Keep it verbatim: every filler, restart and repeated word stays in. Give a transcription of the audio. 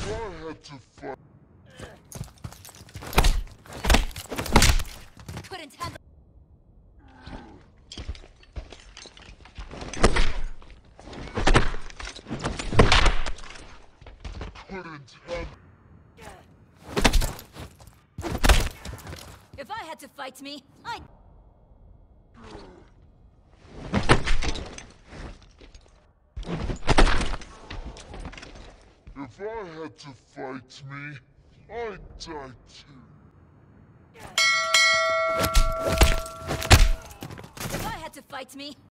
had to fight. Couldn't handle. Couldn't handle. If I had to fight me, I'd. If I had to fight me, I'd die too. If I had to fight me,